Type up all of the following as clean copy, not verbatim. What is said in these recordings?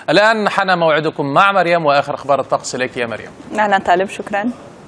الآن حان موعدكم مع مريم وآخر أخبار الطقس. إليك يا مريم. أهلا طالب، شكرا.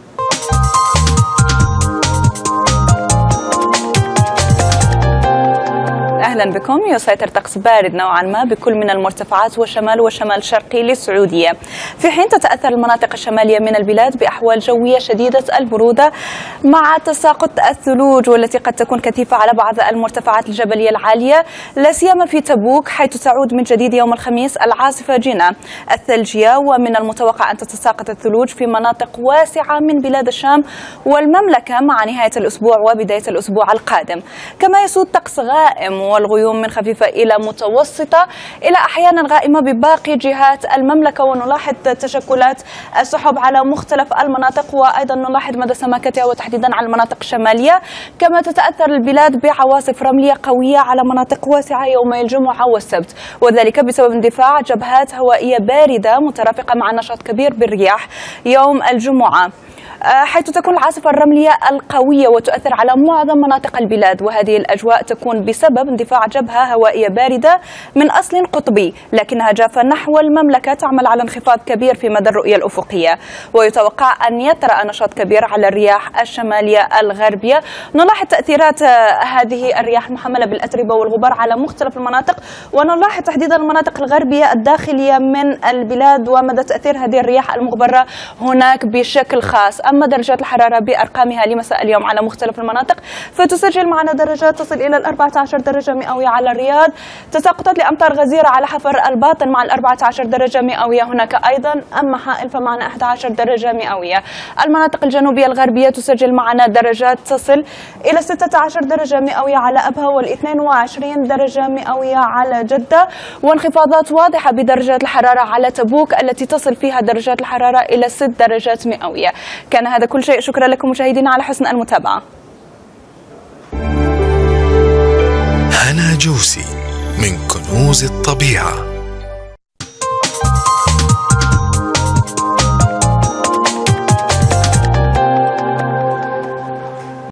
أهلا بكم. يسيطر طقس بارد نوعا ما بكل من المرتفعات وشمال شرقي للسعودية، في حين تتأثر المناطق الشمالية من البلاد بأحوال جوية شديدة البرودة مع تساقط الثلوج، والتي قد تكون كثيفة على بعض المرتفعات الجبلية العالية، لا سيما في تبوك، حيث تعود من جديد يوم الخميس العاصفة جنة الثلجية، ومن المتوقع أن تتساقط الثلوج في مناطق واسعة من بلاد الشام والمملكة مع نهاية الأسبوع وبداية الأسبوع القادم. كما يسود طقس غائم والغيوم من خفيفة إلى متوسطة إلى أحيانا غائمة بباقي جهات المملكة، ونلاحظ تشكلات السحب على مختلف المناطق، وأيضا نلاحظ مدى سماكتها وتحديدا على المناطق الشمالية. كما تتأثر البلاد بعواصف رملية قوية على مناطق واسعة يومي الجمعة والسبت، وذلك بسبب اندفاع جبهات هوائية باردة مترافقة مع نشاط كبير بالرياح يوم الجمعة، حيث تكون العاصفة الرملية القوية وتؤثر على معظم مناطق البلاد. وهذه الأجواء تكون بسبب اندفاع جبهة هوائية باردة من أصل قطبي، لكنها جافة نحو المملكة، تعمل على انخفاض كبير في مدى الرؤية الأفقية، ويتوقع أن يطرأ نشاط كبير على الرياح الشمالية الغربية. نلاحظ تأثيرات هذه الرياح المحملة بالأتربة والغبار على مختلف المناطق، ونلاحظ تحديدا المناطق الغربية الداخلية من البلاد ومدى تأثير هذه الرياح المغبرة هناك بشكل خاص. أما درجات الحرارة بأرقامها لمساء اليوم على مختلف المناطق، فتسجل معنا درجات تصل إلى 14 درجة مئوية على الرياض، تساقطات لأمطار غزيرة على حفر الباطن مع 14 درجة مئوية هناك أيضا. أما حائل فمعنا 11 درجة مئوية. المناطق الجنوبية الغربية تسجل معنا درجات تصل إلى 16 درجة مئوية على أبها، وال22 درجة مئوية على جدة، وانخفاضات واضحة بدرجات الحرارة على تبوك التي تصل فيها درجات الحرارة إلى 6 درجات مئوية. كان هذا كل شيء. شكرا لكم مشاهدينا على حسن المتابعة. هنا جوسي من كنوز الطبيعة.